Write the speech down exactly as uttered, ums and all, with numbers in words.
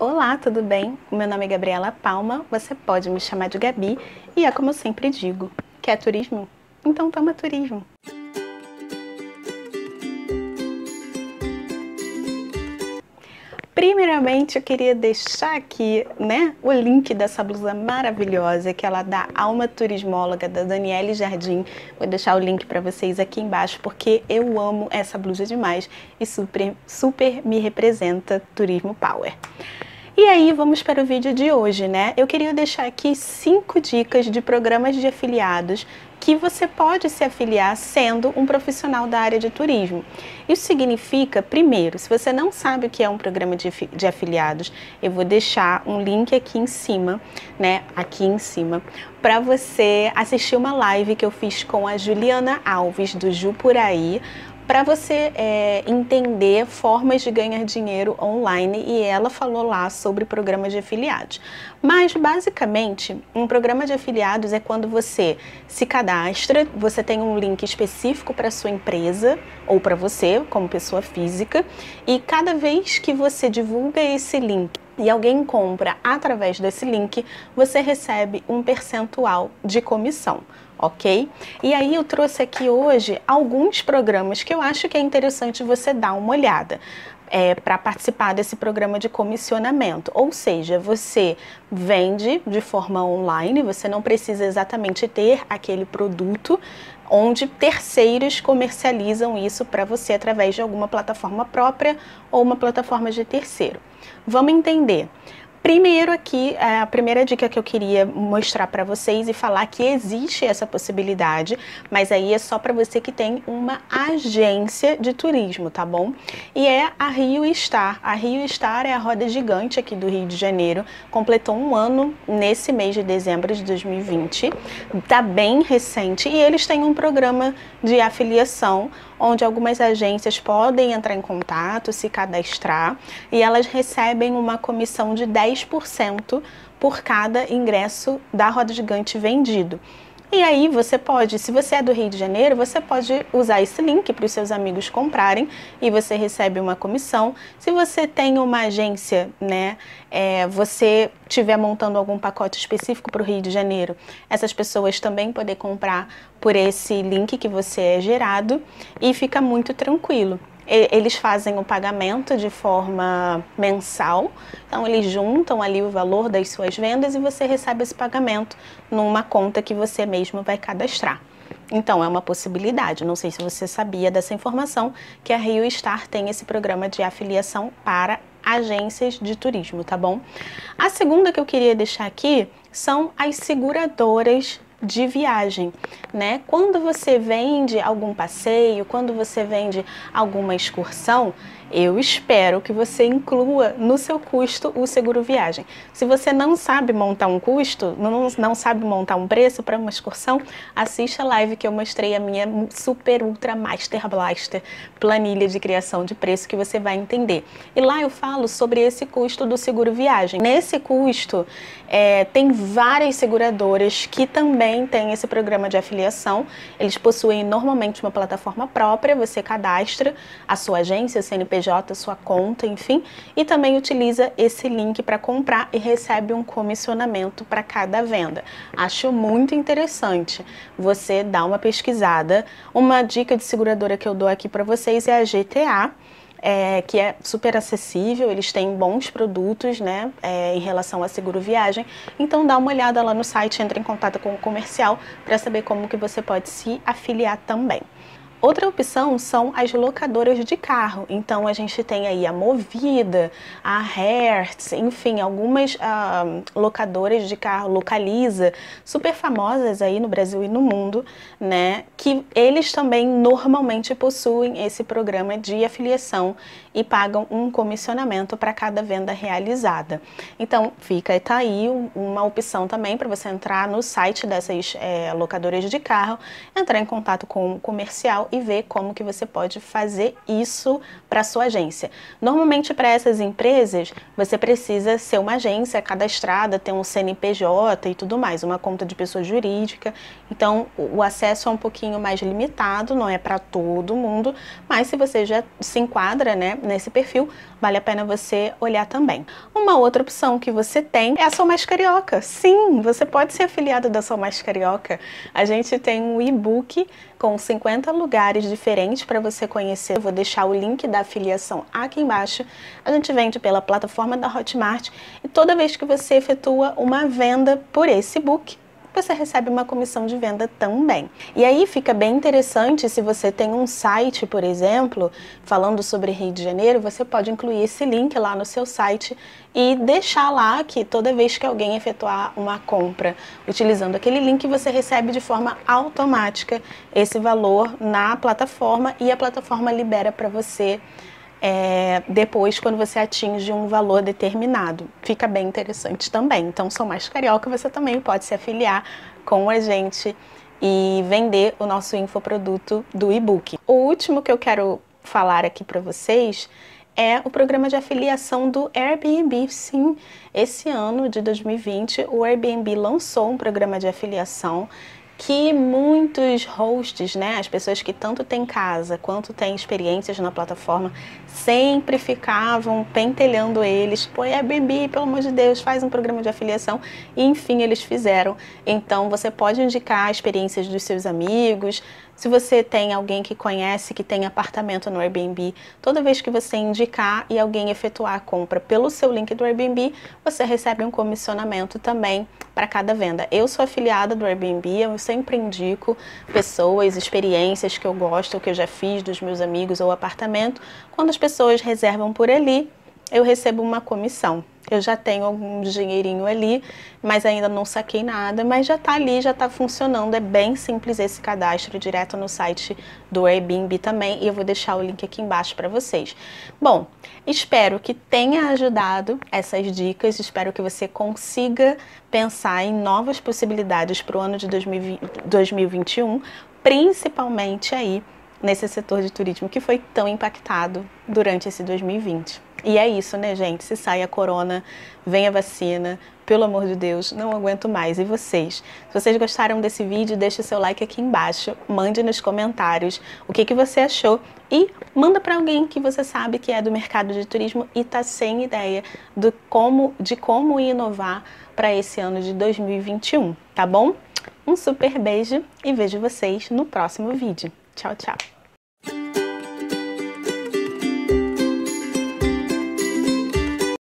Olá, tudo bem? O meu nome é Gabriela Palma, você pode me chamar de Gabi e é como eu sempre digo, quer turismo? Então toma turismo! Primeiramente, eu queria deixar aqui, né, o link dessa blusa maravilhosa, que ela é da Alma Turismóloga, da Daniele Jardim. Vou deixar o link para vocês aqui embaixo, porque eu amo essa blusa demais e super, super me representa Turismo Power. E aí, vamos para o vídeo de hoje, né? Eu queria deixar aqui cinco dicas de programas de afiliados que você pode se afiliar sendo um profissional da área de turismo. Isso significa, primeiro, se você não sabe o que é um programa de, de afiliados, eu vou deixar um link aqui em cima, né, aqui em cima, para você assistir uma live que eu fiz com a Juliana Alves, do Ju Por Aí, para você é, entender formas de ganhar dinheiro online, e ela falou lá sobre programas de afiliados. Mas, basicamente, um programa de afiliados é quando você se cadastra, você tem um link específico para sua empresa ou para você, como pessoa física, e cada vez que você divulga esse link e alguém compra através desse link, você recebe um percentual de comissão. Ok? E aí eu trouxe aqui hoje alguns programas que eu acho que é interessante você dar uma olhada é, para participar desse programa de comissionamento. Ou seja, você vende de forma online, você não precisa exatamente ter aquele produto, onde terceiros comercializam isso para você através de alguma plataforma própria ou uma plataforma de terceiro. Vamos entender. Primeiro aqui, a primeira dica que eu queria mostrar para vocês e falar que existe essa possibilidade, mas aí é só para você que tem uma agência de turismo, tá bom? E é a Rio Star. A Rio Star é a roda gigante aqui do Rio de Janeiro, completou um ano nesse mês de dezembro de dois mil e vinte, tá bem recente, e eles têm um programa de afiliação, onde algumas agências podem entrar em contato, se cadastrar, e elas recebem uma comissão de dez por cento por cada ingresso da roda gigante vendido. E aí você pode, se você é do Rio de Janeiro, você pode usar esse link para os seus amigos comprarem e você recebe uma comissão. Se você tem uma agência, né, é, você estiver montando algum pacote específico para o Rio de Janeiro, essas pessoas também podem comprar por esse link que você é gerado e fica muito tranquilo. Eles fazem o pagamento de forma mensal, então eles juntam ali o valor das suas vendas e você recebe esse pagamento numa conta que você mesmo vai cadastrar. Então é uma possibilidade, não sei se você sabia dessa informação, que a Rio Star tem esse programa de afiliação para agências de turismo, tá bom? A segunda que eu queria deixar aqui são as seguradoras de viagem, né? Quando você vende algum passeio, quando você vende alguma excursão, eu espero que você inclua no seu custo o seguro viagem. Se você não sabe montar um custo, não, não sabe montar um preço para uma excursão, assista a live que eu mostrei a minha super ultra master blaster planilha de criação de preço, que você vai entender. E lá eu falo sobre esse custo do seguro viagem. Nesse custo, é, tem várias seguradoras que também têm esse programa de afiliação. Eles possuem normalmente uma plataforma própria, você cadastra a sua agência, C N P J, sua conta, enfim, e também utiliza esse link para comprar e recebe um comissionamento para cada venda. Acho muito interessante você dar uma pesquisada. Uma dica de seguradora que eu dou aqui para vocês é a G T A, É, que é super acessível, eles têm bons produtos, né, é, em relação a seguro viagem. Então dá uma olhada lá no site, entra em contato com o comercial para saber como que você pode se afiliar também. Outra opção são as locadoras de carro. Então a gente tem aí a Movida, a Hertz, enfim, algumas uh, locadoras de carro, Localiza, super famosas aí no Brasil e no mundo, né? Que eles também normalmente possuem esse programa de afiliação e pagam um comissionamento para cada venda realizada. Então fica tá aí uma opção também para você entrar no site dessas é, locadoras de carro, entrar em contato com o comercial e ver como que você pode fazer isso para sua agência. Normalmente para essas empresas você precisa ser uma agência cadastrada, ter um C N P J e tudo mais, uma conta de pessoa jurídica. Então o acesso é um pouquinho mais limitado, não é para todo mundo, mas se você já se enquadra, né, nesse perfil, vale a pena você olhar também. Uma outra opção que você tem é a Sou Mais Carioca. Sim, você pode ser afiliado da Sou Mais Carioca. A gente tem um e-book com cinquenta lugares diferentes para você conhecer. Eu vou deixar o link da afiliação aqui embaixo. A gente vende pela plataforma da Hotmart e toda vez que você efetua uma venda por esse e-book, você recebe uma comissão de venda também. E aí fica bem interessante, se você tem um site, por exemplo, falando sobre Rio de Janeiro, você pode incluir esse link lá no seu site e deixar lá que toda vez que alguém efetuar uma compra utilizando aquele link, você recebe de forma automática esse valor na plataforma e a plataforma libera para você É, depois, quando você atinge um valor determinado. Fica bem interessante também. Então, Sou Mais Carioca, você também pode se afiliar com a gente e vender o nosso infoproduto do e-book. O último que eu quero falar aqui para vocês é o programa de afiliação do Airbnb. Sim, esse ano de dois mil e vinte, o Airbnb lançou um programa de afiliação que muitos hosts, né, as pessoas que tanto têm casa quanto têm experiências na plataforma, sempre ficavam pentelhando eles. Pô, Airbnb, pelo amor de Deus, faz um programa de afiliação. E, enfim, eles fizeram. Então, você pode indicar experiências dos seus amigos. Se você tem alguém que conhece, que tem apartamento no Airbnb, toda vez que você indicar e alguém efetuar a compra pelo seu link do Airbnb, você recebe um comissionamento também para cada venda. Eu sou afiliada do Airbnb, eu sempre indico pessoas, experiências que eu gosto, que eu já fiz dos meus amigos ou apartamento. Quando as pessoas reservam por ali, eu recebo uma comissão. Eu já tenho algum dinheirinho ali, mas ainda não saquei nada, mas já tá ali, já tá funcionando. É bem simples esse cadastro direto no site do Airbnb também, e eu vou deixar o link aqui embaixo para vocês. Bom, espero que tenha ajudado essas dicas, espero que você consiga pensar em novas possibilidades para o ano de dois mil e vinte e um, principalmente aí nesse setor de turismo que foi tão impactado durante esse dois mil e vinte. E é isso, né, gente? Se sai a corona, vem a vacina, pelo amor de Deus, não aguento mais. E vocês? Se vocês gostaram desse vídeo, deixa o seu like aqui embaixo, mande nos comentários o que, que você achou e manda para alguém que você sabe que é do mercado de turismo e tá sem ideia do como, de como inovar para esse ano de dois mil e vinte e um, tá bom? Um super beijo e vejo vocês no próximo vídeo. Tchau, tchau!